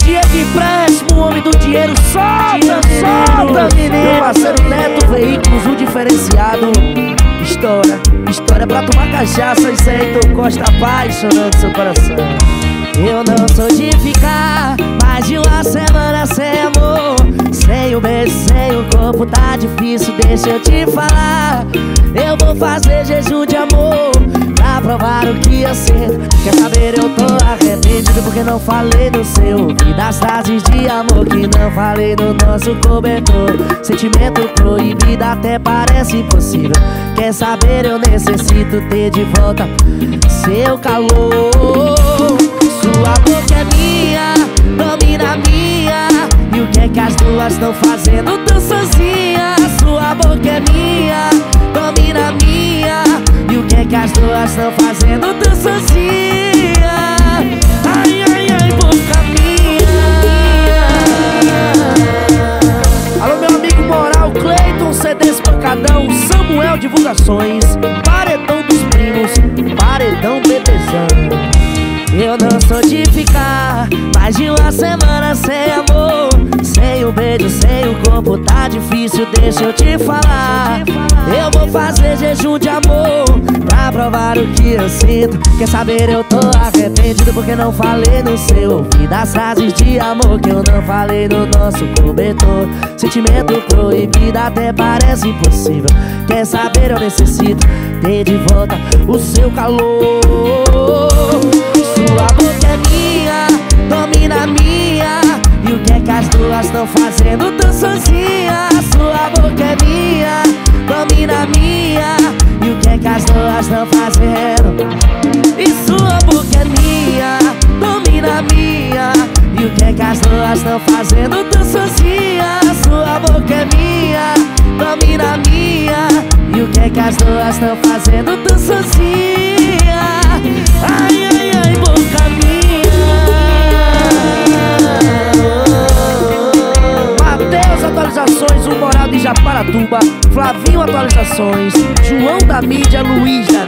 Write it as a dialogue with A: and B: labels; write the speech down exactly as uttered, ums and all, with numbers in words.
A: Dia de empréstimo, homem do dinheiro, solta, solta, menino. Meu parceiro Neto Veículos, o diferenciado. História, história pra tomar cachaça. Isso aí, Heitor Costa apaixonando seu coração. Eu não sou de ficar mais de uma semana sem amor, sem o beijo, sem o corpo, tá difícil, deixa eu te falar. Eu vou fazer jejum de amor pra provar o que eu sinto. Quer saber, eu tô arrependido porque não falei no seu ouvido as frases de amor que não falei no nosso cobertor. Sentimento proibido até parece impossível. Quer saber, eu necessito ter de volta seu calor. Sua boca é minha, domina a minha. E o que é que as duas estão fazendo tão sozinhas? Sua boca é minha, domina a minha. E o que é que as duas estão fazendo tão sozinhas? Ai, ai, ai, boca minha. Alô, meu amigo Moral, Cleiton, C D Espancadão, Samuel Divulgações, Paredão dos Primos, Paredão BTzão. Eu não sou de ficar mais de uma semana sem amor, sem o beijo, sem o corpo, tá difícil, deixa eu te falar. Eu vou fazer jejum de amor pra provar o que eu sinto. Quer saber, eu tô arrependido porque não falei no seu ouvido as frases de amor que eu não falei no nosso cobertor. Sentimento proibido até parece impossível. Quer saber, eu necessito ter de volta o seu calor. Sua boca é minha, domina a minha. E o que é que as duas estão fazendo tão sozinhas? Sua boca é minha, domina a minha. E o que é que as duas estão fazendo? E sua boca é minha, domina a minha. E o que é que as duas estão fazendo tão sozinhas? Sua boca é minha, domina a minha. E o que é que as duas estão fazendo tão sozinhas? Ai, ai, ai, boca minha. Mateus Atualizações, o Moral de Japaratuba, Flavinho Atualizações, João da Mídia, Luiz da